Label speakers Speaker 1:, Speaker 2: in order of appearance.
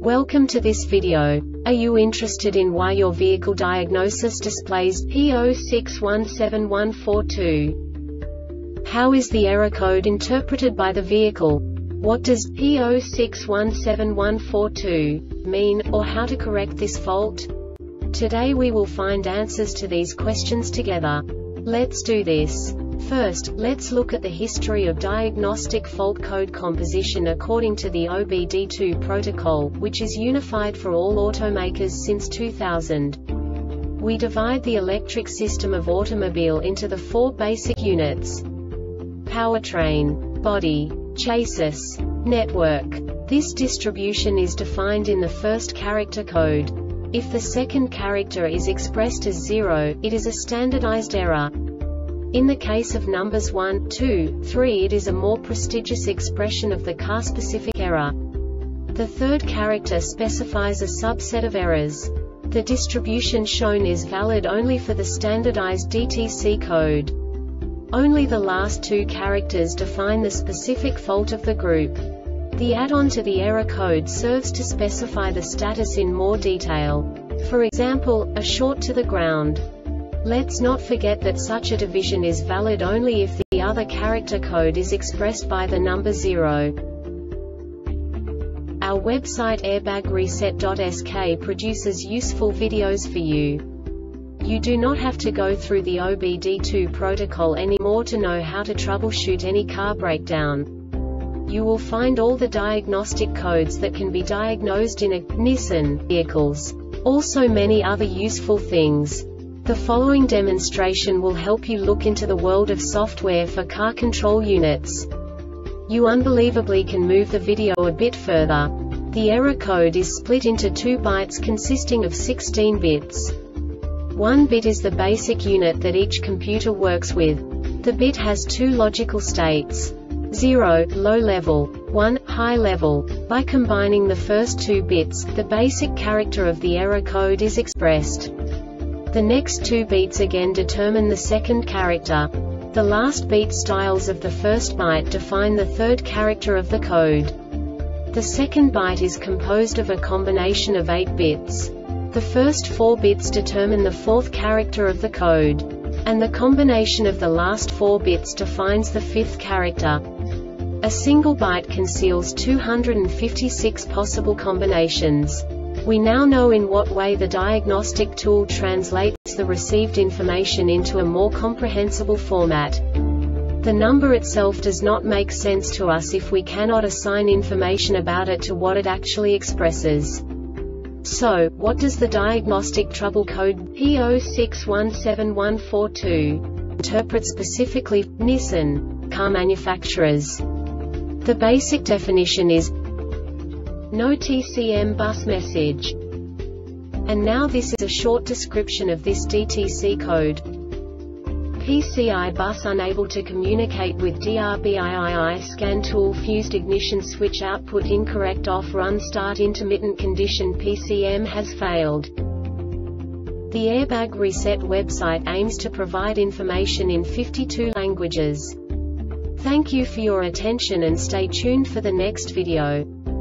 Speaker 1: Welcome to this video. Are you interested in why your vehicle diagnosis displays P06174142? How is the error code interpreted by the vehicle? What does P06174142 mean, or how to correct this fault? Today we will find answers to these questions together. Let's do this. First, let's look at the history of diagnostic fault code composition according to the OBD2 protocol, which is unified for all automakers since 2000. We divide the electric system of automobile into the four basic units: powertrain, body, chassis, network. This distribution is defined in the first character code. If the second character is expressed as 0, it is a standardized error. In the case of numbers 1, 2, 3, it is a more prestigious expression of the car-specific error. The third character specifies a subset of errors. The distribution shown is valid only for the standardized DTC code. Only the last two characters define the specific fault of the group. The add-on to the error code serves to specify the status in more detail. For example, a short to the ground. Let's not forget that such a division is valid only if the other character code is expressed by the number 0. Our website airbagreset.sk produces useful videos for you. You do not have to go through the OBD2 protocol anymore to know how to troubleshoot any car breakdown. You will find all the diagnostic codes that can be diagnosed in a Nissan vehicles. Also many other useful things. The following demonstration will help you look into the world of software for car control units. You unbelievably can move the video a bit further. The error code is split into 2 bytes consisting of 16 bits. 1 bit is the basic unit that each computer works with. The bit has 2 logical states: 0, low level, 1, high level. By combining the first 2 bits, the basic character of the error code is expressed. The next 2 beats again determine the second character. The last beat styles of the first byte define the third character of the code. The second byte is composed of a combination of 8 bits. The first 4 bits determine the fourth character of the code. And the combination of the last 4 bits defines the fifth character. A single byte conceals 256 possible combinations. We now know in what way the diagnostic tool translates the received information into a more comprehensible format. The number itself does not make sense to us if we cannot assign information about it to what it actually expresses. So, what does the diagnostic trouble code P06174142 interpret specifically for Nissan car manufacturers? The basic definition is no TCM bus message. And now this is a short description of this DTC code. PCI bus unable to communicate with DRBIII scan tool fused ignition switch output incorrect off run start intermittent condition PCM has failed. The Airbag Reset website aims to provide information in 52 languages. Thank you for your attention and stay tuned for the next video.